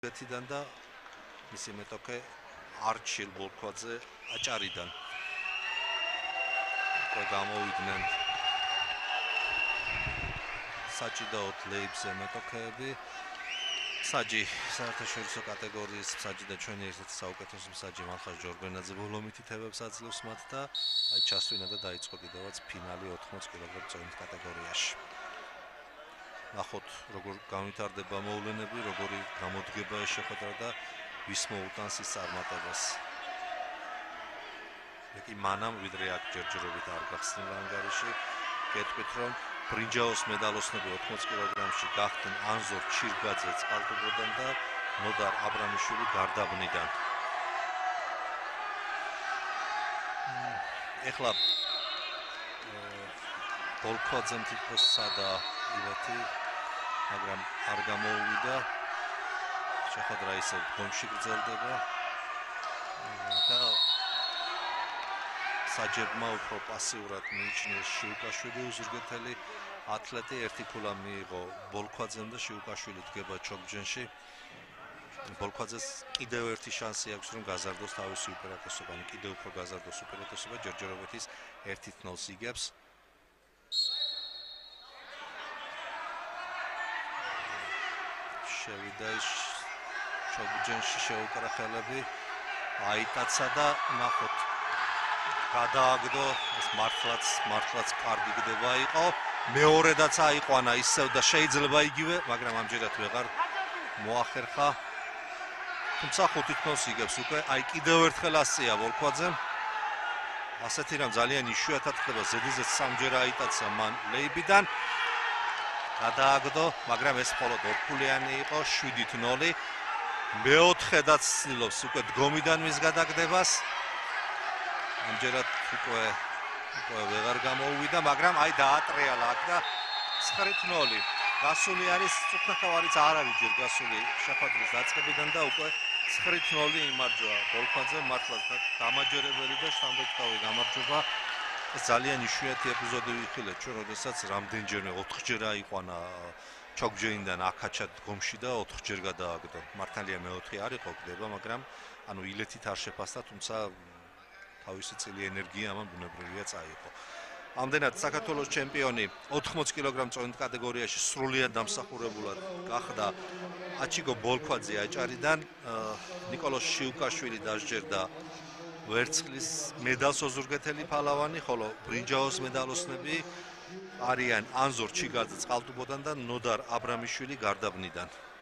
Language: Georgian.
ბეთიდან და მისი მეტოქე არჩილ ბოლქვაძე აჭარიდან. უკვე გამოვიდნენ საჭიდაოდ ლეიბზე მეტოქეები. საჯი საერთაშორისო კატეგორიის საჯი და ჩვენი ერთ-ერთი საუკეთესო საჯი მალხაზ ჯორბენაძე ბოლო მითითებებს აძლევს მათ და აი ჩასვენა და დაიწყო კიდევაც ფინალი 80 კილოგრამ წონით კატეგორიაში. ნახოთ როგორ განვითარდება მოვლენები, როგორი გამოდგება ეს შეხვედრა და ვის მოუტანს ის წარმატებას. კი მანამ ვიდრე აქ ჯერჯერობით არ გახსნილ ანგარიში გეტყვით რომ ბრინჯაოს მედალოსნები 80 კილოგრამში გახდნენ ანზორ ჩირგაძე წყალტუბოდან და ნოდარ აბრამიშვილი გარდაბნიდან. ეხლა ბოლქვაძემ თითქოს სადა ილეთი მაგრამ არ გამოუვიდა. შეხვედრა ისე გონში გრძელდება და საჯებმა უფრო პასიურად მიიჩნიეს შიუკაშვილი უზურგეთელი ათლეტი ერთი ქულა მიიღო ბოლქვაძემ და შიუკაშვილი დგება ჩოგჯენში. ბოლქვაძეს კიდევ ერთი შანსი აქვს რომ გაზარდოს თავისი უპირატესობა, კიდევ უფრო გაზარდოს უპირატესობა, ჯერჯერობით ის 1-0-ს იგებს. შევიდა ის ჩოგჯენში შეუკრახელები აიტაცა და ნახოთ გადააგდო ეს მართლაც კარგი გდება იყო მეორედაც აიყვანა ისევ და შეიძლება იგივე მაგრამ ამჯერად ვეღარ მოახერხა თუმცა 5-0-ს იგებს უკვე აი კიდევ ერთხელ ასწია ბოლქვაძემ ასეთი რამ ძალიან იშვიათად ხდება ზედიზეც სამჯერ აიტაცა მან ლეიბიდან გადააგდო მაგრამ ეს მხოლოდ ორქულიანი იყო 7-0 მეოთხედაც ცდილობს უკვე დგომიდან მის გადაგდებას ამჯერად უკვე ვეღარ გამოუვიდა, მაგრამ აი დაატრიალა აქ და 9-0. გასული არის წუთნახევარიც არ არის ჯერ გასული შეხვედრის დაწყებიდან და უკვე 9-0 იმარჯვა ბოლქვაძე მართლაც დამაჯერებელი და შთამბეჭდავი გამარჯვება. ეს ძალიან იშვიათი ეპიზოდი ვიხილეთ ჩვენ, როდესაც რამდენჯერმე 4-ჯერ აიყვანა ჩოგჯენიდან აქაჩად დგომში და 4-ჯერ გადააგდო. მართალია მეოთხე არ იყო გდება, მაგრამ ანუ ილეთით არ შეფასდა, თუმცა თავისი წილი ენერგია ამან ბუნებრივია წაიღო. ამდენად საქართველოს ჩემპიონი 80 კილოგრამ წონით კატეგორიაში სრულიად დამსახურებულად გახდა აჩიგო ბოლქვაძე აჭარიდან, ნიკოლოზ შიუკაშვილი დასჯერდა ვერცხლის მედალს ოზურგეთელი ფალავანი, ხოლო ბრინჯაოს მედალოსნები არიან ანზორ ჩირგაძე წყალტუბოდან და ნოდარ აბრამიშვილი გარდაბნიდან.